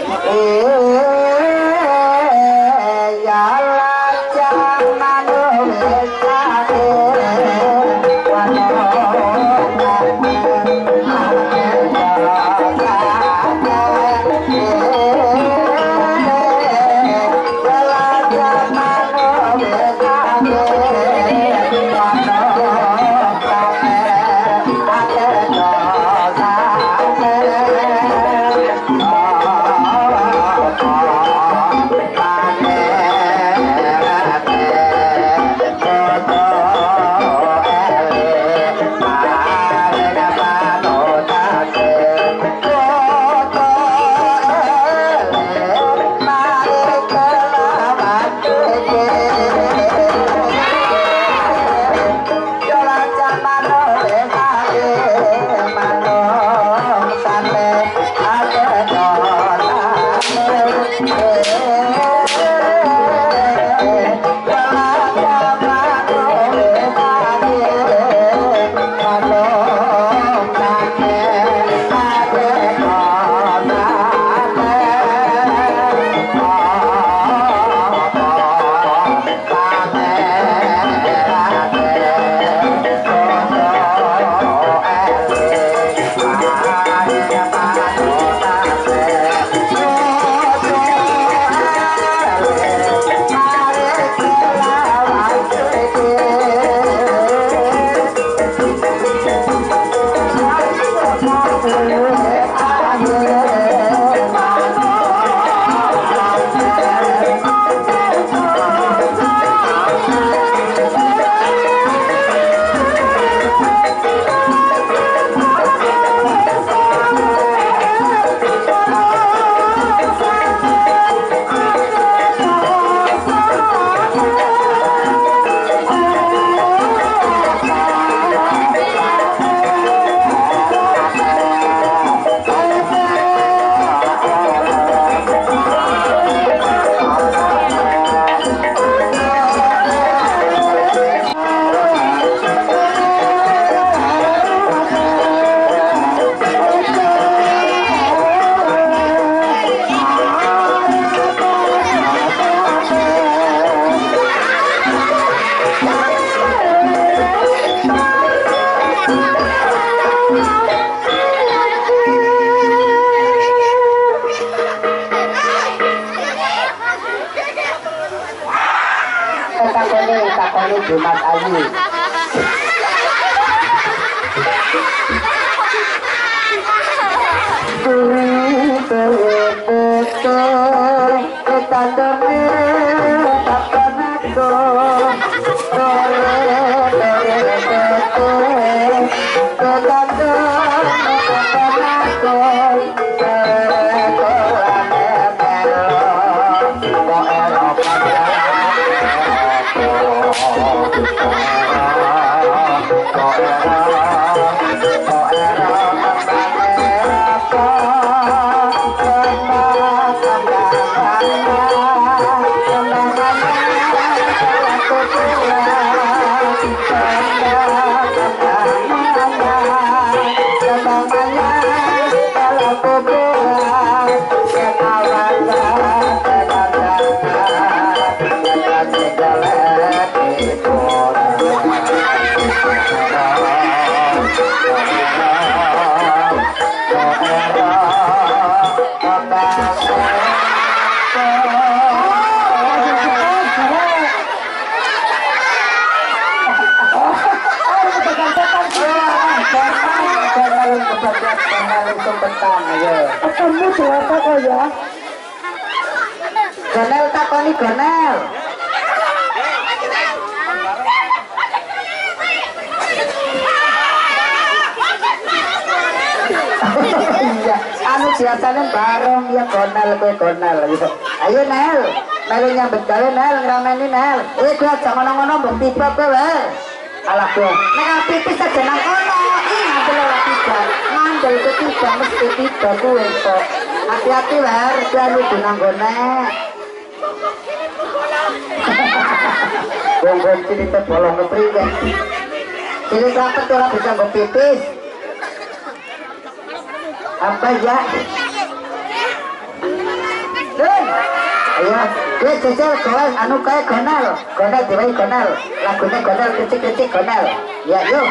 takoni Jumat Ayu. Kamu siapa kok ya? Gonel takoni gonel. Iya, anu biasanya bareng ya gonel kowe gonel gitu. Ayo Nel, melu nyambet gawe Nel, ngrameni Nel. Kowe aja ngono-ngono mbok tiba kowe. Alah kowe, nek pipis aja nang kono. Ngandel ora tiba. Ngandel ketiga mesti tiba kowe kok. Hati-hati wer, jangan lupa nanggone. Gonggon cerita bolong kepriwe. Ini sampai orang bisa pipis. Apa ya? Ayo, gue jajal kawan anu kayak gonal diwai gonal, lagunya gonal kecik gonal. Ya yuk.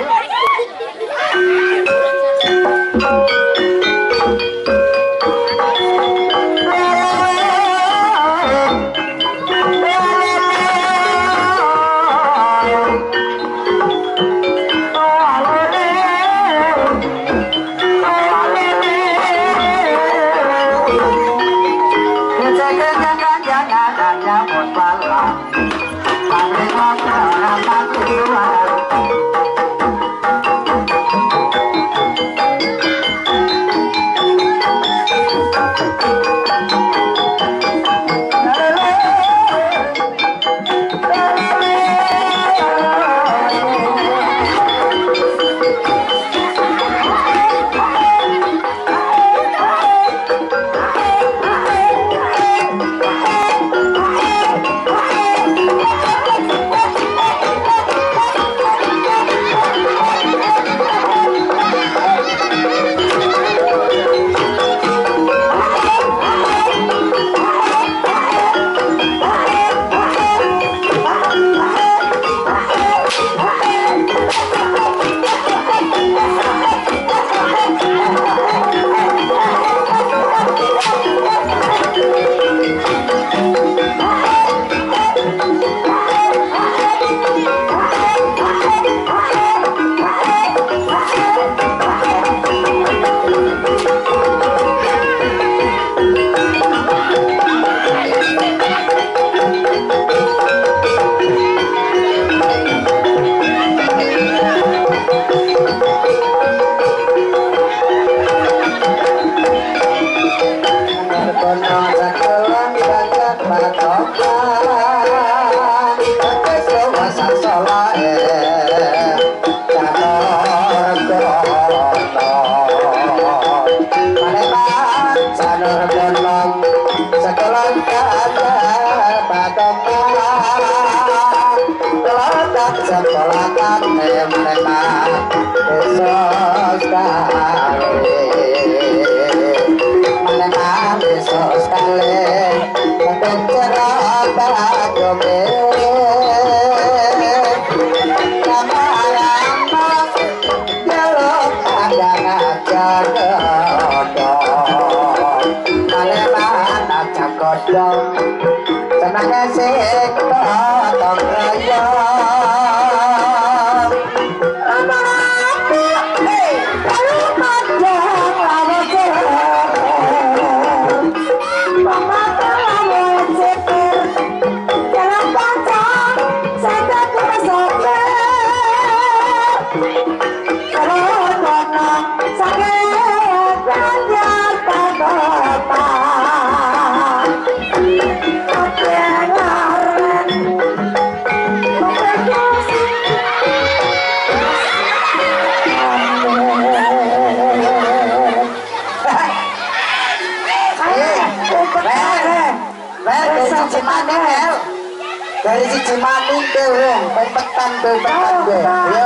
Dari si Cimaning ke wong, pepetan ke.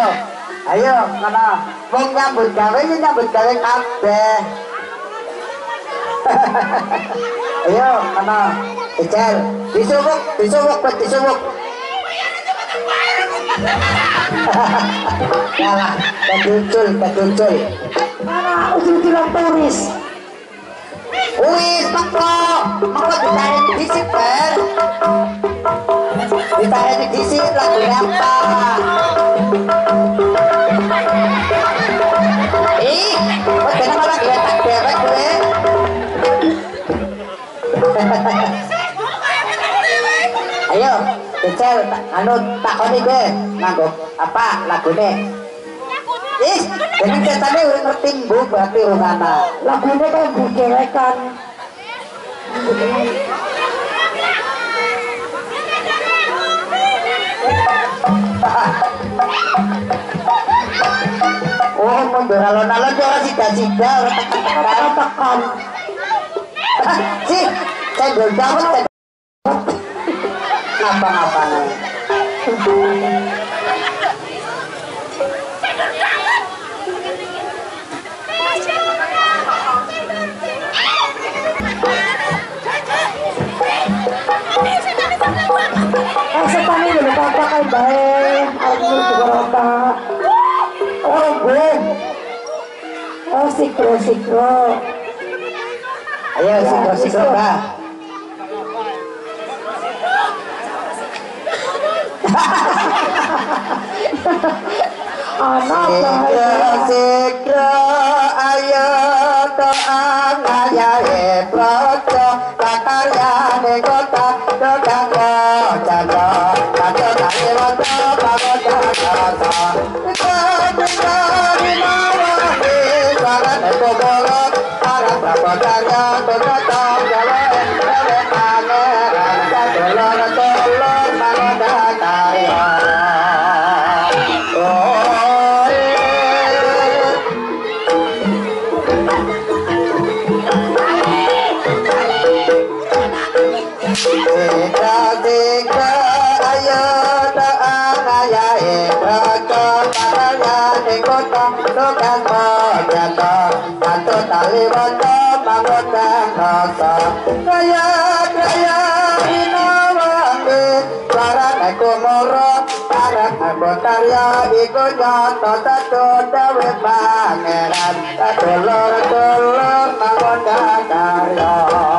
Ayo, mana? Wong nyambut gawe kabeh. Ayo, mana? Ijal, disubuk. Kalah, keducul. Mana ujung-ujung turis? Wis, mau ditarik disik, Ber. Ditarik disik lagu apa? Kenapa lagi tak dewek gue? Ayo, Cecel, takoni gue, nganggo apa lagune? Jadi ceritanya udah ngerti bu, berarti urungana. Lagune kan budewekan. Oh, mundur alon-alon dia orang sida-sida, orang tekan. Sih, saya gol-gol. Ngapa-ngapa nih? bae aku juga oh gue oh sikro ayo sikro Mbak sikro ayo to'ang ayahe projo kakaryane kota dokanggo jado kato kaki roto pagoda kata iko dimawahi saran ekobolo arang prapodarya tototo gawe pangeran sadolor pagoda karya Sika ayo taang ayahe prajo kakaryane kota dokanggo jado kato tali roto pagoda kata kaya inawangi saran ekomoro arangebotarya iku nyoto satu dawe pangeran sadolor pagoda karya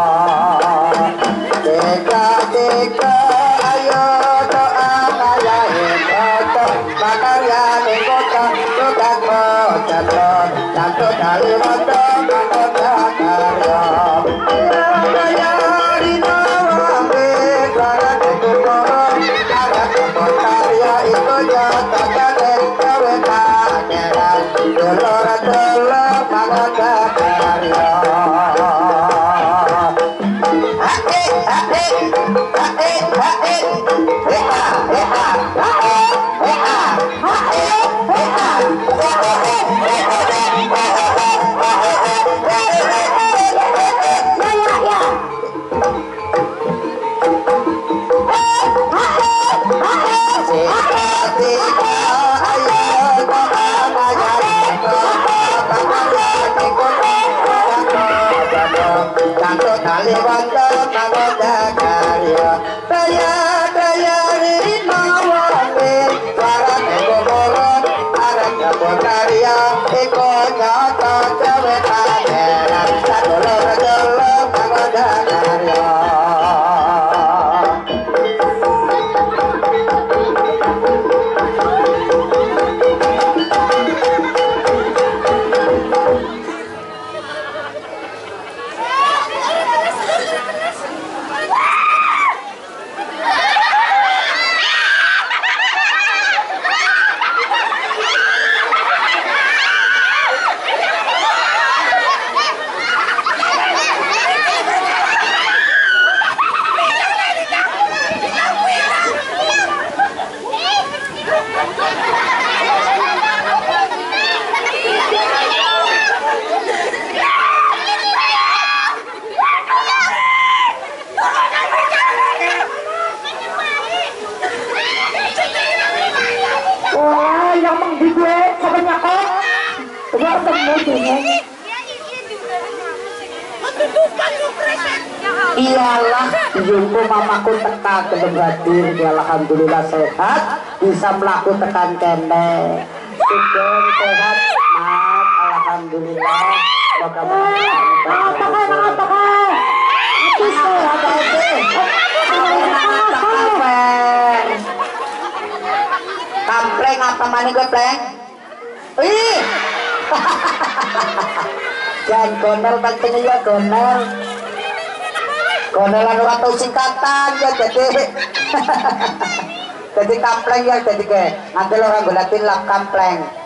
Sika ayo to'ang ayahe projo kakaryane kota dokanggo jado kato tali roto pagoda karya kaya inawangi saran ekomoro arangebotarya iku nyoto dawe pangeran sadolor pagoda karya Canto tali wanda pagoda karya daya rinawangi saran ekobolo arangebotarya iku nyoto dawe pangeran sadolor pagoda karya Iyalah, jumpo mamaku teka kedeng hadir, alhamdulillah sehat, bisa melaku tekan kene, sugeng sehat, maaf, alhamdulillah, Kampleng apa mana gue pleng? Ih, jangan gondel penting ya gondel. Gondelan orang tahu singkatan ya jadi kampleng ya jadi ke nanti orang gulatin lap kampleng.